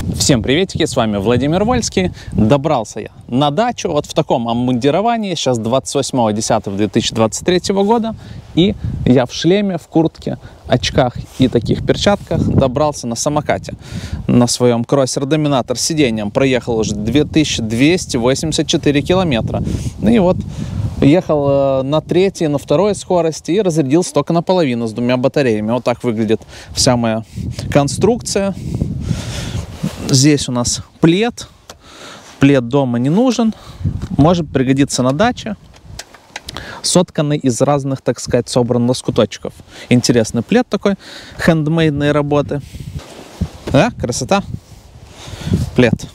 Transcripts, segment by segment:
Всем приветики, с вами Владимир Вольский. Добрался я на дачу вот в таком обмундировании, сейчас 28.10.2023 года. И я в шлеме, в куртке, очках и таких перчатках добрался на самокате. На своем кроссер-доминатор с сиденьем проехал уже 2284 километра. Ну и вот ехал на третьей, на второй скорости и разрядился только наполовину с двумя батареями. Вот так выглядит вся моя конструкция. Здесь у нас плед. Плед дома не нужен. Может пригодиться на даче. Сотканный из разных, так сказать, собран лоскуточков. Интересный плед такой, хендмейдной работы. Да, красота. Плед.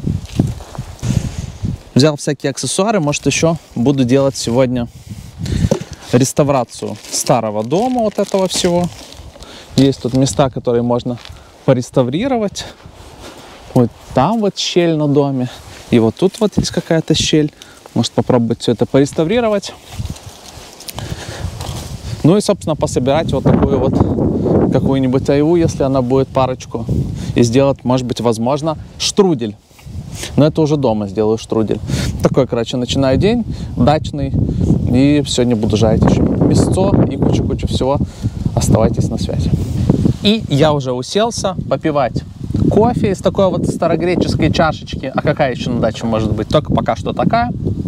Взял всякие аксессуары. Может, еще буду делать сегодня реставрацию старого дома, вот этого всего. Есть тут места, которые можно пореставрировать. Вот там вот щель на доме. И вот тут вот есть какая-то щель. Может попробовать все это пореставрировать. Ну и, собственно, пособирать вот такую вот какую-нибудь айву, если она будет парочку. И сделать, может быть, возможно, штрудель. Но это уже дома сделаю штрудель. Такой, короче, начинаю день дачный. И сегодня буду жарить еще мясцо и кучу-кучу всего. Оставайтесь на связи. И я уже уселся попивать кофе из такой вот старогреческой чашечки. А какая еще на даче может быть? Только пока что такая.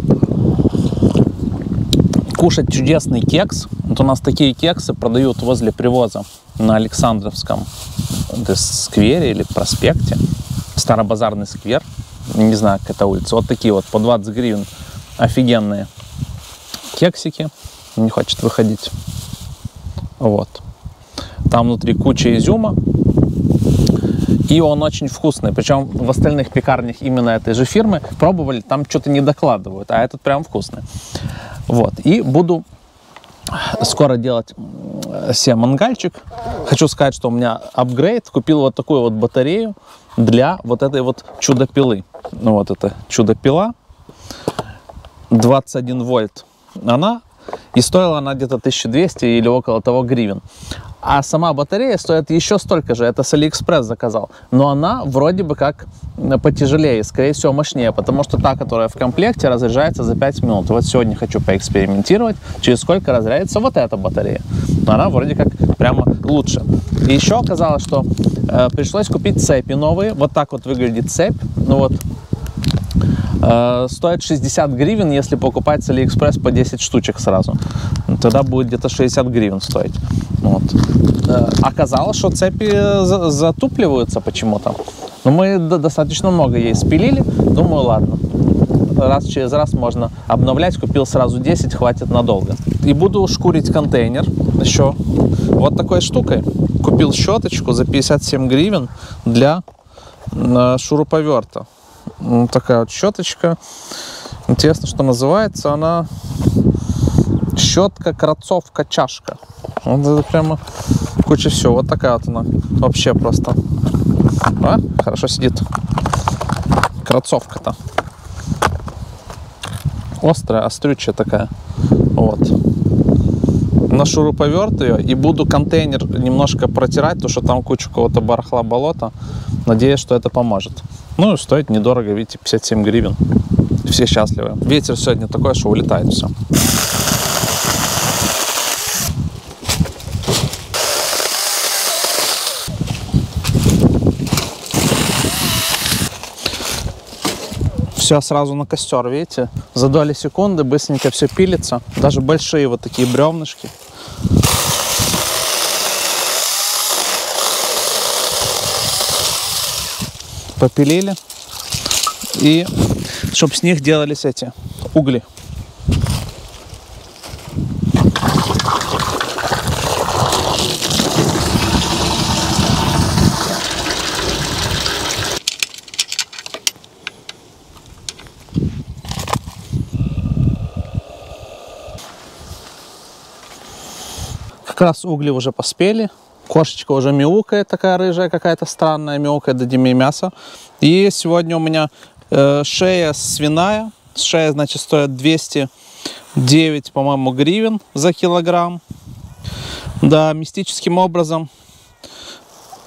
Кушать чудесный кекс. Вот у нас такие кексы продают возле привоза на Александровском сквере или проспекте. Старобазарный сквер. Не знаю, как это улица. Вот такие вот по 20 гривен. Офигенные кексики. Не хочет выходить. Вот. Там внутри куча изюма. И он очень вкусный. Причем в остальных пекарнях именно этой же фирмы пробовали, там что-то не докладывают. А этот прям вкусный. Вот. И буду скоро делать себе мангальчик. Хочу сказать, что у меня апгрейд. Купил вот такую вот батарею для вот этой вот чудо-пилы. Ну вот это чудо-пила. 21 вольт. И стоила она где-то 1200 или около того гривен. А сама батарея стоит еще столько же. Это с Алиэкспресс заказал. Но она вроде бы как потяжелее, скорее всего мощнее. Потому что та, которая в комплекте, разряжается за 5 минут. Вот сегодня хочу поэкспериментировать, через сколько разрядится вот эта батарея. Но она вроде как прямо лучше. И еще оказалось, что пришлось купить цепи новые. Вот так вот выглядит цепь. Ну вот. Стоит 60 гривен, если покупать с Алиэкспресс по 10 штучек сразу. Тогда будет где-то 60 гривен стоить. Вот. Оказалось, что цепи затупливаются почему-то. Но мы достаточно много ей спилили. Думаю, ладно. Раз через раз можно обновлять. Купил сразу 10, хватит надолго. И буду шкурить контейнер еще вот такой штукой. Купил щеточку за 57 гривен для шуруповерта. Вот такая вот щеточка. Интересно, что называется она щетка, крацовка, чашка. Вот это прямо куча всего. Вот такая вот она. Вообще просто. Хорошо сидит. Крацовка-то. Острая, острючая такая. Вот. На шуруповерт ее. И буду контейнер немножко протирать, потому что там куча какого-то барахла, болота. Надеюсь, что это поможет. Ну и стоит недорого, видите, 57 гривен. Все счастливы. Ветер сегодня такой, что улетает все. Все сразу на костер, видите? За доли секунды быстренько все пилится. Даже большие вот такие бревнышки. Попилили. И чтобы с них делались эти угли. Как раз угли уже поспели. Кошечка уже мяукает, такая рыжая какая-то странная, мяукает, дадим ей мясо. И сегодня у меня шея свиная. Шея, значит, стоит 209, по-моему, гривен за килограмм. Да, мистическим образом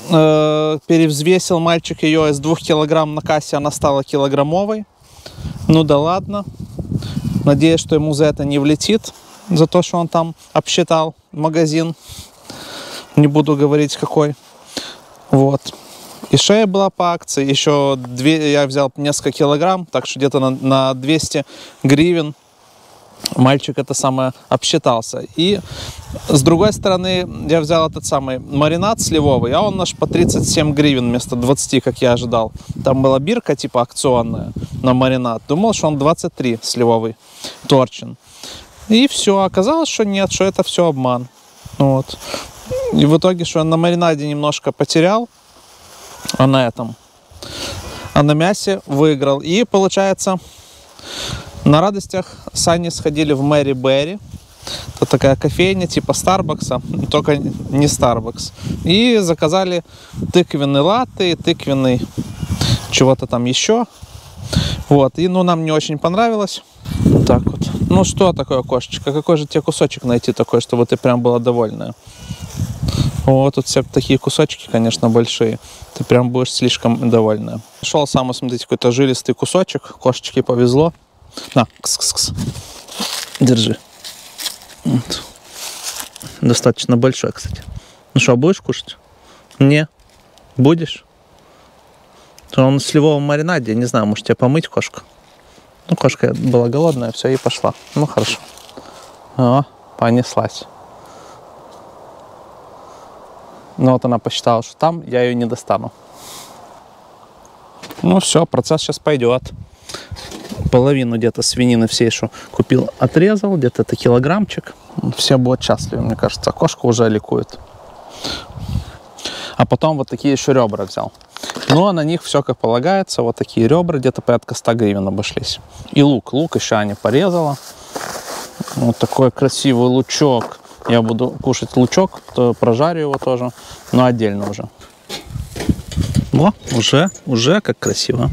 перевзвесил мальчик ее из 2 килограмм на кассе, она стала килограммовой. Ну да ладно. Надеюсь, что ему за это не влетит, за то, что он там обсчитал магазин. Не буду говорить, какой. Вот. И шея была по акции. Еще я взял несколько килограмм, так что где-то на 200 гривен мальчик это самое обсчитался. И с другой стороны, я взял этот самый маринад сливовый, а он наш по 37 гривен вместо 20, как я ожидал. Там была бирка типа акционная на маринад. Думал, что он 23 сливовый, торчин. И все, оказалось, что нет, что это все обман. Вот. И в итоге, что я на маринаде немножко потерял, а на этом, а на мясе выиграл. И получается, на радостях с Аней сходили в Мэри Берри. Это такая кофейня типа Старбакса, только не Старбакс. И заказали тыквенный латте, тыквенный чего-то там еще. Вот. И нам не очень понравилось. Так вот. Ну что такое, кошечка? Какой же тебе кусочек найти такой, чтобы ты прям была довольная? Вот тут все такие кусочки, конечно, большие. Ты прям будешь слишком довольная. Нашел самый, смотрите, какой-то жилистый кусочек. Кошечке повезло. На, кс-кс-кс. Держи. Вот. Достаточно большой, кстати. Ну что, будешь кушать? Не. Будешь? Он в сливовом маринаде. Не знаю, может тебе помыть кошку? Ну, кошка была голодная, все, и пошла. Ну, хорошо. О, понеслась. Но вот она посчитала, что там я ее не достану. Ну все, процесс сейчас пойдет. Половину где-то свинины всей, что купил, отрезал. Где-то это килограммчик. Все будут счастливы, мне кажется. Кошка уже ликует. А потом вот такие еще ребра взял. Ну, а на них все как полагается. Вот такие ребра, где-то порядка 100 гривен обошлись. И лук. Лук еще Аня порезала. Вот такой красивый лучок. Я буду кушать лучок, то прожарю его тоже, но отдельно уже. О, уже как красиво.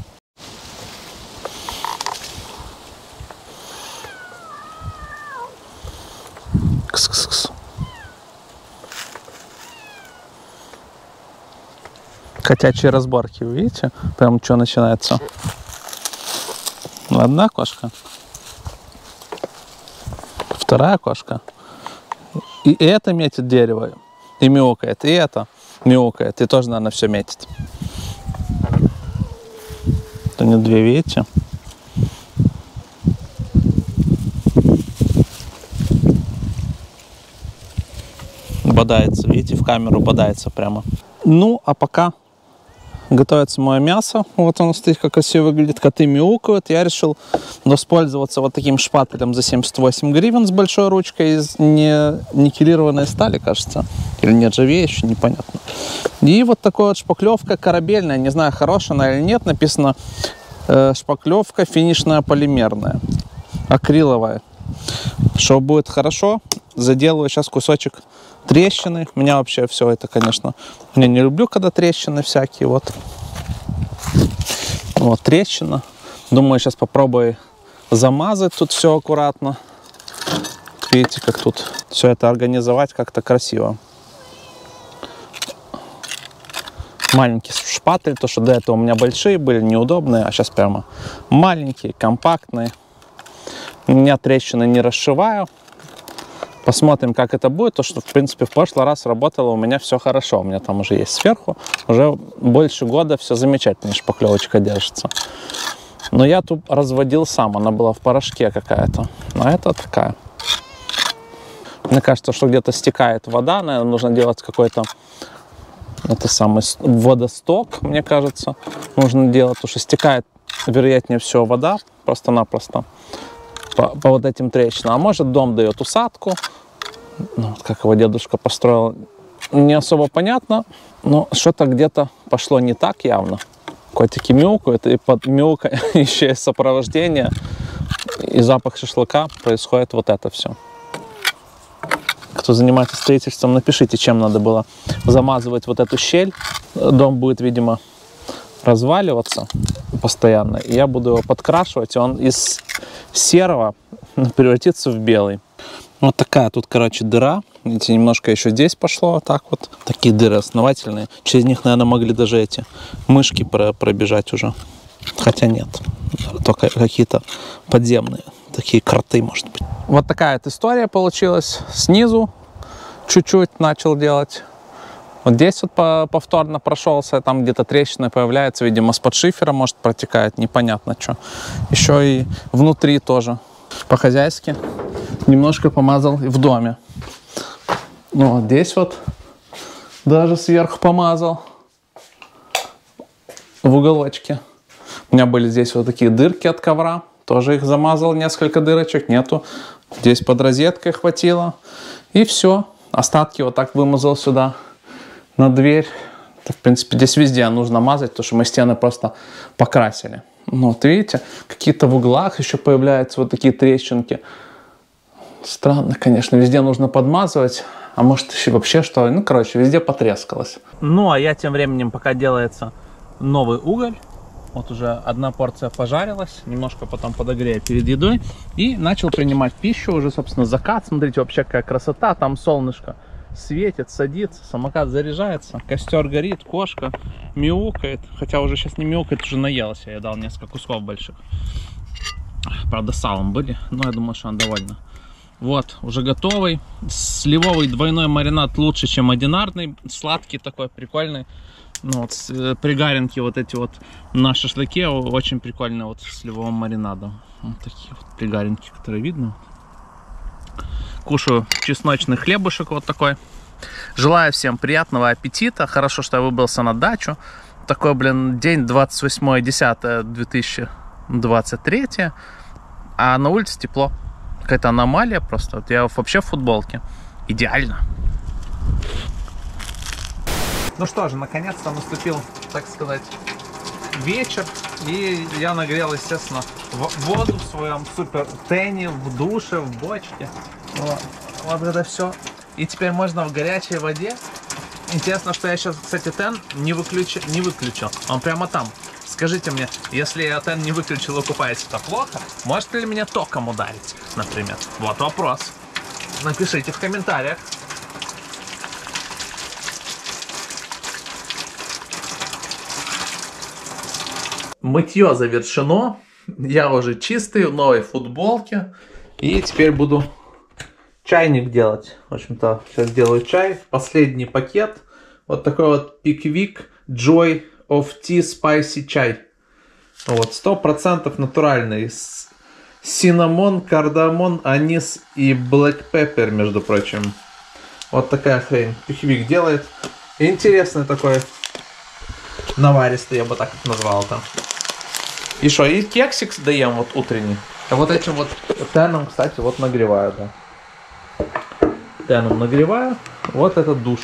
Кс-кс-кс. Котячие разборки, вы видите? Прям что начинается. Одна кошка. Вторая кошка. И это метит дерево, и мяукает, и это мяукает, и тоже, наверное, все метит. Это не две, видите? Бодается, видите, в камеру бодается прямо. Ну, а пока готовится мое мясо. Вот оно, смотрите, как красиво выглядит. Коты мяукают. Я решил воспользоваться вот таким шпателем за 78 гривен с большой ручкой из никелированной стали, кажется. Или нержавеющей, непонятно. И вот такой вот шпаклевка корабельная. Не знаю, хорошая она или нет. Написано шпаклевка финишная полимерная. Акриловая. Что будет хорошо, заделаю сейчас кусочек трещины. Меня вообще все это, конечно, я не люблю, когда трещины всякие. Вот трещина. Думаю, сейчас попробую замазать тут все аккуратно. Видите, как тут все это организовать как-то красиво. Маленький шпатель, то что до этого у меня большие были, неудобные, а сейчас прямо маленькие, компактные. Я трещины не расшиваю. Посмотрим, как это будет. То, что, в принципе, в прошлый раз работало у меня все хорошо. У меня там уже есть сверху. Уже больше года все замечательно, шпаклевочка держится. Но я тут разводил сам. Она была в порошке какая-то. А это такая. Мне кажется, что где-то стекает вода. Наверное, нужно делать какой-то самый водосток, мне кажется. Нужно делать, потому что стекает, вероятнее всего, вода просто-напросто. По вот этим трещинам. А может, дом дает усадку. Ну, как его дедушка построил, не особо понятно. Но что-то где-то пошло не так явно. Котики мяукают, и под мяукающее сопровождение и запах шашлыка происходит вот это все. Кто занимается строительством, напишите, чем надо было замазывать вот эту щель. Дом будет, видимо, разваливаться постоянно. И я буду его подкрашивать, и он из серого превратится в белый. Вот такая тут, короче, дыра. Видите, немножко еще здесь пошло, вот так вот. Такие дыры основательные. Через них, наверное, могли даже эти мышки пробежать уже. Хотя нет. Только какие-то подземные. Такие кроты, может быть. Вот такая вот история получилась. Снизу чуть-чуть начал делать. Вот здесь вот повторно прошелся. Там где-то трещина появляется. Видимо, с-под шифера, может, протекает. Непонятно, что. Еще и внутри тоже. По-хозяйски. Немножко помазал в доме. Ну, вот здесь вот даже сверху помазал. В уголочке. У меня были здесь вот такие дырки от ковра. Тоже их замазал, несколько дырочек. Нету. Здесь под розеткой хватило. И все. Остатки вот так вымазал сюда на дверь. Это, в принципе, здесь везде нужно мазать, потому что мы стены просто покрасили. Ну, вот видите, какие-то в углах еще появляются вот такие трещинки. Странно, конечно, везде нужно подмазывать. А может еще вообще что? Ну, короче, везде потрескалось. Ну, а я тем временем, пока делается новый уголь, вот уже одна порция пожарилась, немножко потом подогрею перед едой. И начал принимать пищу, уже, собственно, закат. Смотрите, вообще какая красота, там солнышко светит, садится, самокат заряжается, костер горит, кошка мяукает. Хотя уже сейчас не мяукает, уже наелась, я ей дал несколько кусков больших. Правда, салом были, но я думаю, что она довольна. Вот, уже готовый. Сливовый двойной маринад лучше, чем одинарный. Сладкий такой, прикольный. Ну, вот, пригаренки вот эти вот на шашлыке очень прикольные вот с сливовым маринадом. Вот такие вот пригаренки, которые видно. Кушаю чесночный хлебушек вот такой. Желаю всем приятного аппетита. Хорошо, что я выбрался на дачу. Такой, блин, день 28.10.2023. А на улице тепло. Какая-то аномалия просто. Вот я вообще в футболке. Идеально. Ну что же, наконец-то наступил, так сказать, вечер. И я нагрел, естественно, воду в своем супер тене, в душе, в бочке. Вот это все. И теперь можно в горячей воде. Интересно, что я сейчас, кстати, тен не выключил. Он прямо там. Скажите мне, если я тен не выключил и купаюсь, это плохо? Может ли меня током ударить, например? Вот вопрос. Напишите в комментариях. Мытье завершено. Я уже чистый, в новой футболке. И теперь буду чайник делать. В общем-то, сейчас делаю чай. Последний пакет. Вот такой вот Pickwick Joy of Tea Spicy чай. Вот, 100% натуральный. Синнамон, кардамон, анис и блэк пеппер, между прочим. Вот такая хрень Pickwick делает. Интересный такой. Наваристый, я бы так назвал это. И что, и кексик даем вот утренний. А вот этим вот теном, кстати, вот нагреваю, да. Теном нагреваю. Вот этот душ.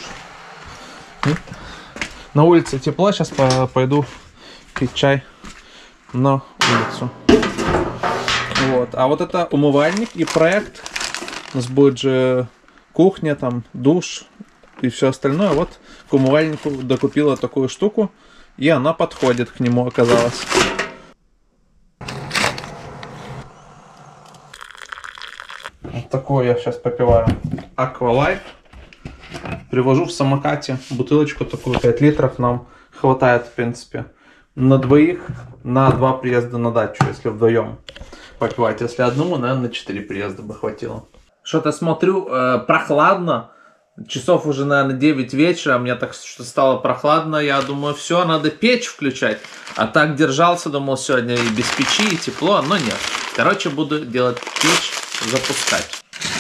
На улице тепло, сейчас пойду пить чай на улицу. Вот. А вот это умывальник и проект. У нас будет же кухня, там душ и все остальное. Вот к умывальнику докупила такую штуку. И она подходит к нему, оказалось. Вот такую я сейчас попиваю Aqua Life. Привожу в самокате бутылочку такую 5 литров. Нам хватает, в принципе, на двоих, на 2 приезда на дачу, если вдвоем попивать. Если одному, наверное, на 4 приезда бы хватило. Что-то смотрю, прохладно. Часов уже, наверное, 9 вечера. Мне так что стало прохладно. Я думаю, все, надо печь включать. А так держался, думал, сегодня и без печи, и тепло. Но нет. Короче, буду делать печь, запускать.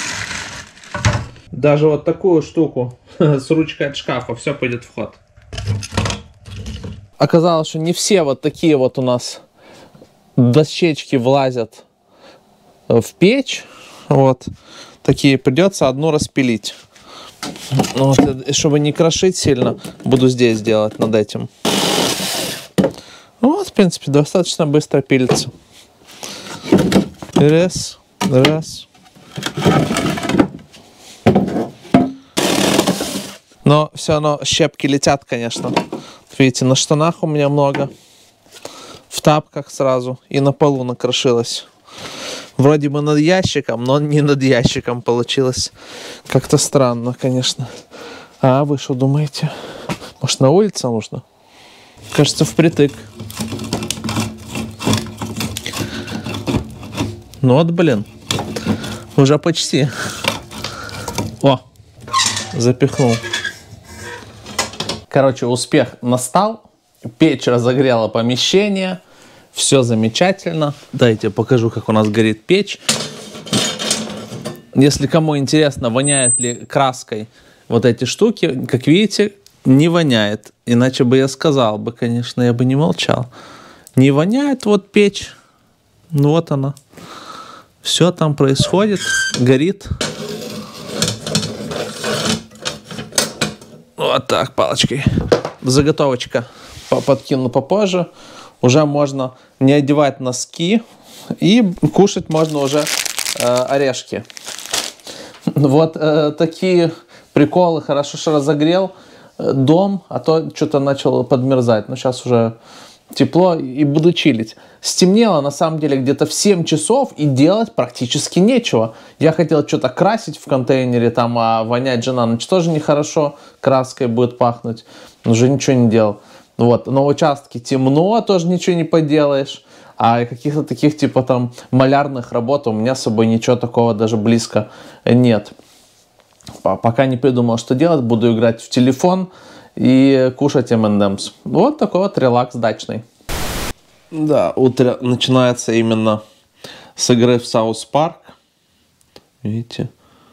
Даже вот такую штуку с ручкой от шкафа. Все пойдет в ход. Оказалось, что не все вот такие вот у нас дощечки влазят в печь. Вот. Такие придется одну распилить. Вот, чтобы не крошить сильно, буду здесь делать над этим. Вот, в принципе, достаточно быстро пилится. Раз, раз. Но все равно щепки летят, конечно. Видите, на штанах у меня много. В тапках сразу. И на полу накрошилось. Вроде бы над ящиком, но не над ящиком получилось. Как-то странно, конечно. А вы что думаете? Может, на улице нужно? Кажется, впритык. Ну вот, блин. Уже почти. О, запихнул. Короче, успех настал. Печь разогрела помещение. Все замечательно. Дайте я покажу, как у нас горит печь. Если кому интересно, воняет ли краской вот эти штуки, как видите, не воняет. Иначе бы я сказал бы, конечно, я бы не молчал. Не воняет вот печь. Ну вот она. Все там происходит, горит. Вот так, палочкой. Заготовочка подкину попозже. Уже можно не одевать носки. И кушать можно уже орешки. Вот такие приколы. Хорошо, что разогрел дом, а то что-то начало подмерзать. Но сейчас уже тепло и буду чилить. Стемнело на самом деле где-то в 7 часов и делать практически нечего. Я хотел что-то красить в контейнере, там, а вонять же на ночь тоже нехорошо. Краской будет пахнуть. Уже ничего не делал. Вот. На участке темно, тоже ничего не поделаешь. А каких-то таких типа там малярных работ у меня с собой ничего такого даже близко нет. Пока не придумал, что делать, буду играть в телефон и кушать M&M's. Вот такой вот релакс дачный. Да, утро начинается именно с игры в South Park. Видите?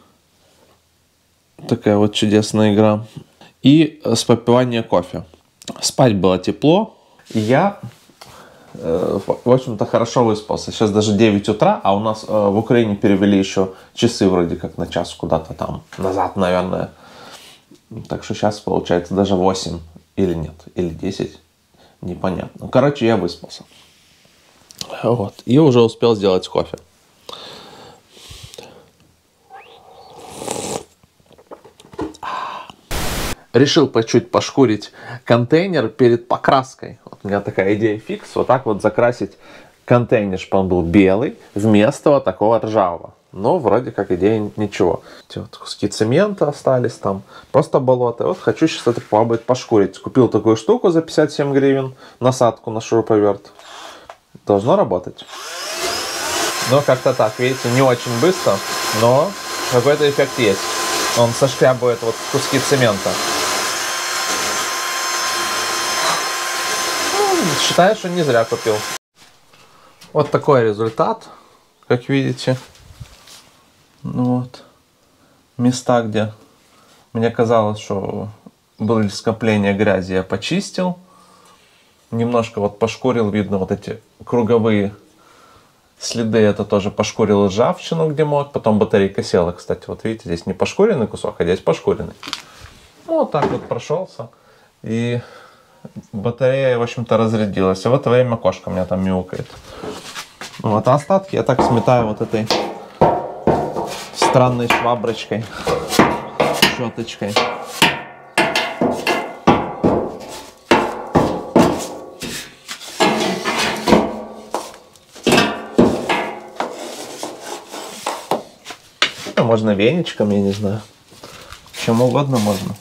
Такая вот чудесная игра. И с попивания кофе. Спать было тепло. И я, в общем-то, хорошо выспался. Сейчас даже 9 утра, а у нас в Украине перевели еще часы вроде как на час куда-то там назад, наверное. Так что сейчас получается даже 8 или нет, или 10, непонятно. Короче, я выспался. Вот. И уже успел сделать кофе. Решил чуть пошкурить контейнер перед покраской. Вот у меня такая идея фикс. Вот так вот закрасить контейнер, чтобы он был белый, вместо вот такого ржавого. Но вроде как идея ничего. Эти вот куски цемента остались там. Просто болото. Вот хочу сейчас это попробовать пошкурить. Купил такую штуку за 57 гривен. Насадку на шуруповерт. Должно работать. Но как-то так, видите, не очень быстро. Но какой-то эффект есть. Он сошкрябывает вот куски цемента. Считаю, что не зря купил. Вот такой результат, как видите. Ну вот. Места, где мне казалось, что были скопления грязи, я почистил. Немножко вот пошкурил, видно вот эти круговые следы. Это тоже пошкурил ржавчину, где мог. Потом батарейка села, кстати. Вот видите, здесь не пошкуренный кусок, а здесь пошкуренный. Ну, вот так вот прошелся. И батарея, в общем-то, разрядилась. А в это время кошка у меня там мяукает. Вот, а остатки я так сметаю вот этой странной шваброчкой, щеточкой. Ну, можно веничком, я не знаю. Чем угодно можно.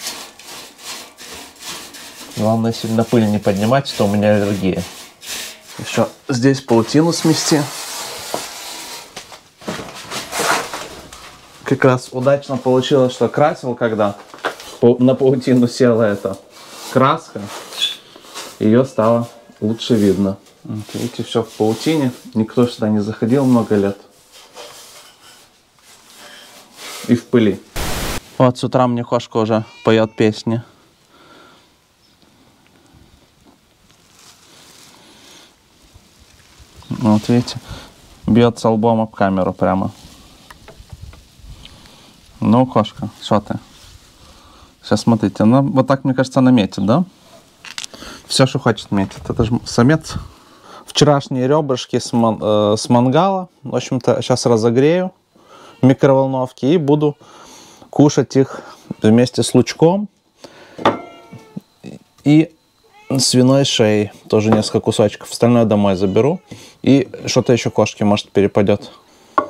Главное, сильно пыль не поднимать, то у меня аллергия. Еще здесь паутину смести. Как раз удачно получилось, что красил, когда на паутину села эта краска, ее стало лучше видно. Вот, видите, все в паутине. Никто сюда не заходил много лет. И в пыли. Вот с утра мне кошка уже поет песни. Вот видите, бьется лбом об камеру прямо. Ну, кошка, что ты? Сейчас смотрите, она вот так, мне кажется, она метит, да? Все, что хочет, метит. Это же самец. Вчерашние ребрышки с мангала. В общем-то, сейчас разогрею в микроволновке и буду кушать их вместе с лучком и свиной шеей. Тоже несколько кусочков. Остальное домой заберу. И что-то еще кошке, может, перепадет.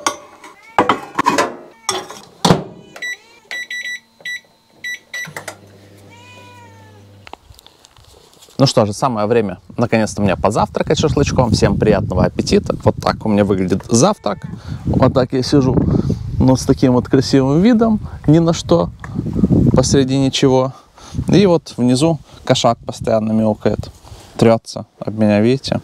Ну что же, самое время наконец-то мне позавтракать шашлычком. Всем приятного аппетита. Вот так у меня выглядит завтрак. Вот так я сижу, но с таким вот красивым видом, ни на что, посреди ничего. И вот внизу кошак постоянно мяукает, трется об меня, видите?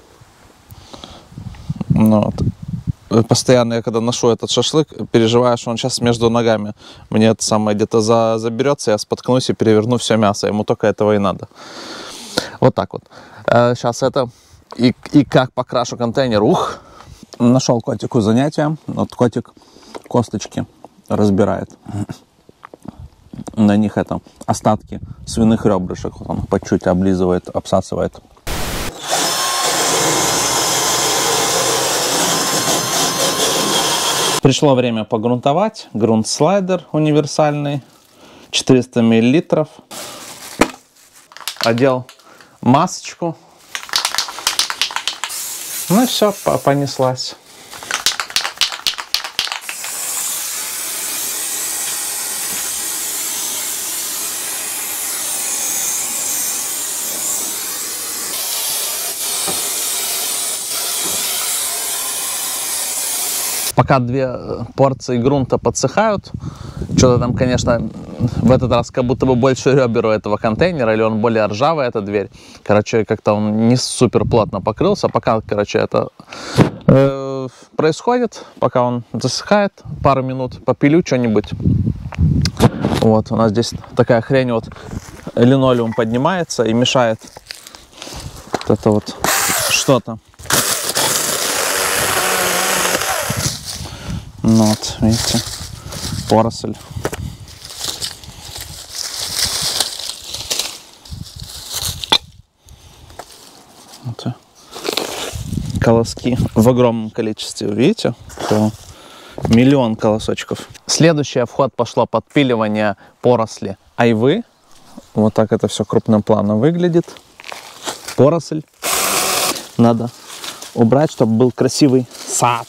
Ну, вот. Постоянно я когда ношу этот шашлык, переживаю, что он сейчас между ногами мне это самое где-то заберется, я споткнусь и переверну все мясо. Ему только этого и надо. Вот так вот. Сейчас это и как покрашу контейнер. Ух! Нашел котику занятие. Вот котик косточки разбирает. На них это остатки свиных ребрышек. Вот он по чуть облизывает, обсасывает. Пришло время погрунтовать. Грунт-слайдер универсальный. 400 мл. Одел масочку. Ну и все, понеслась. Пока 2 порции грунта подсыхают, что-то там, конечно, в этот раз как будто бы больше ребер у этого контейнера, или он более ржавый, эта дверь. Короче, как-то он не супер плотно покрылся. Пока, короче, это происходит, пока он засыхает, пару минут попилю что-нибудь. Вот, у нас здесь такая хрень, вот линолеум поднимается и мешает вот это вот что-то. Ну вот, видите, поросль. Вот. Колоски в огромном количестве, видите? Это миллион колосочков. Следующее в ход пошло подпиливание поросли айвы. Вот так это все крупным планом выглядит. Поросль надо убрать, чтобы был красивый сад.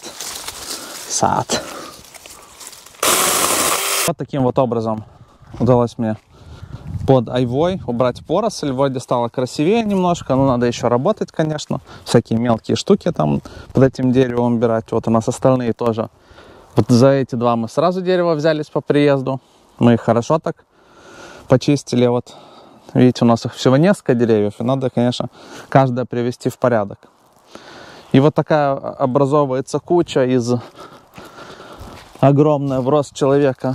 Вот таким вот образом удалось мне под айвой убрать поросль. Вроде стало красивее немножко, но надо еще работать, конечно. Всякие мелкие штуки там под этим деревом убирать. Вот у нас остальные тоже. Вот за эти 2 мы сразу дерево взялись по приезду. Мы их хорошо так почистили. Вот видите, у нас их всего несколько деревьев, и надо, конечно, каждое привести в порядок. И вот такая образовывается куча из огромная в рост человека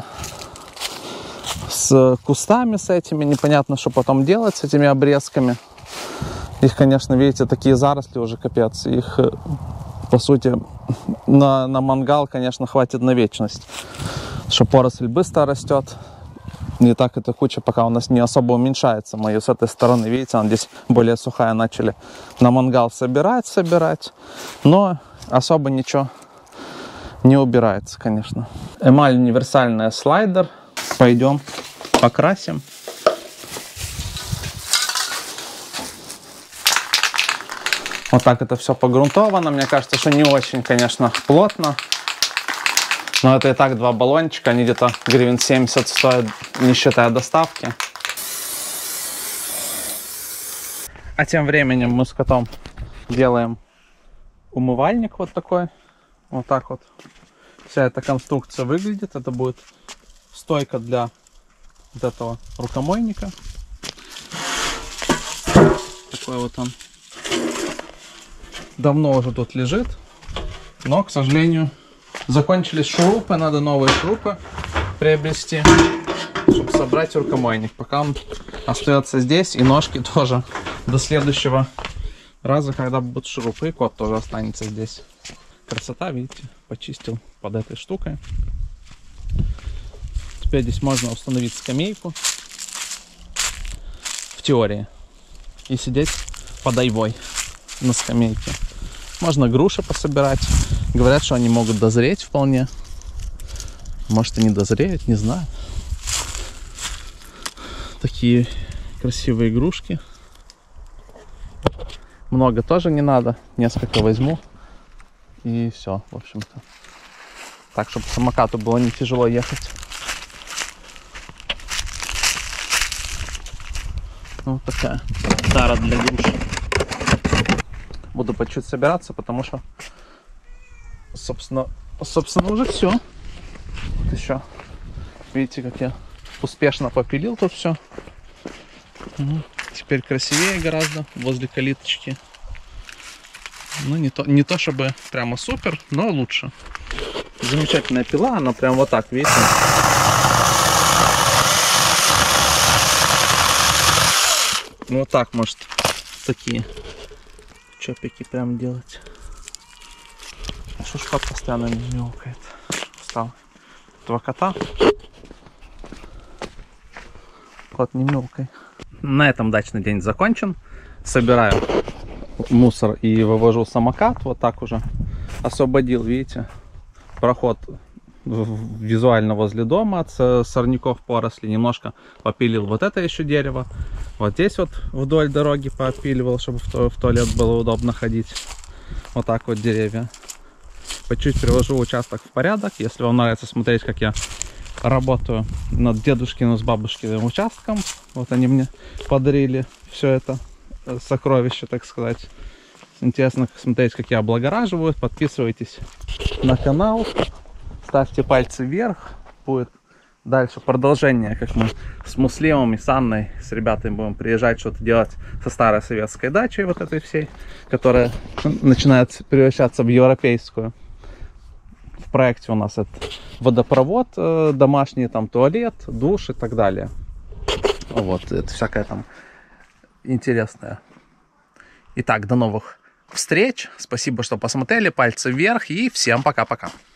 с кустами с этими. Непонятно, что потом делать с этими обрезками. Их, конечно, видите, такие заросли уже капец. Их, по сути, на мангал, конечно, хватит на вечность. Что поросль быстро растет. И так эта куча пока у нас не особо уменьшается. Мы ее с этой стороны, видите, она здесь более сухая, начали на мангал собирать. Но особо ничего не убирается, конечно. Эмаль универсальная, слайдер. Пойдем покрасим. Вот так это все погрунтовано. Мне кажется, что не очень, конечно, плотно. Но это и так 2 баллончика. Они где-то гривен 70 стоят, не считая доставки. А тем временем мы с котом делаем умывальник вот такой. Вот так вот вся эта конструкция выглядит. Это будет стойка для вот этого рукомойника. Такой вот он. Давно уже тут лежит. Но, к сожалению, закончились шурупы. Надо новые шурупы приобрести, чтобы собрать рукомойник. Пока он остается здесь. И ножки тоже до следующего раза, когда будут шурупы. И кот тоже останется здесь. Красота, видите, почистил под этой штукой. Теперь здесь можно установить скамейку в теории и сидеть под айвой на скамейке. Можно груши пособирать. Говорят, что они могут дозреть вполне. Может и не дозреют, не знаю. Такие красивые игрушки. Много тоже не надо. Несколько возьму. И все, в общем-то. Так, чтобы самокату было не тяжело ехать. Вот такая тара для груш. Буду по чуть собираться, потому что, собственно уже все. Вот еще. Видите, как я успешно попилил тут все. Теперь красивее гораздо возле калиточки. Ну, не то чтобы прямо супер, но лучше. Замечательная пила, она прям вот так, видите? Ну, вот так может такие чопики прям делать. Что ж кот постоянно не мяукает? Устал. Два кота. Кот не мяукай. На этом дачный день закончен. Собираю мусор и вывожу самокат. Вот так уже освободил, видите, проход визуально возле дома от сорняков, поросли. Немножко попилил вот это еще дерево. Вот здесь вот вдоль дороги попиливал, чтобы в туалет было удобно ходить. Вот так вот деревья. По чуть привожу участок в порядок. Если вам нравится смотреть, как я работаю над дедушкиным с бабушкиным участком, вот они мне подарили все это сокровище, так сказать. Интересно смотреть, как я облагораживаю. Подписывайтесь на канал, ставьте пальцы вверх. Будет дальше продолжение, как мы с Муслимом и с Анной, с ребятами будем приезжать что-то делать со старой советской дачей, вот этой всей, которая начинает превращаться в европейскую. В проекте у нас это водопровод домашний, там туалет, душ и так далее. Вот, это всякое там интересное. Итак, до новых встреч. Спасибо, что посмотрели. Пальцы вверх и всем пока-пока.